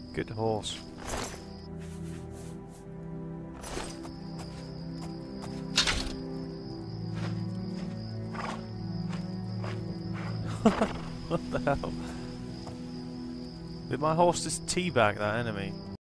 Good horse. What the hell? Did my horse just teabag that enemy?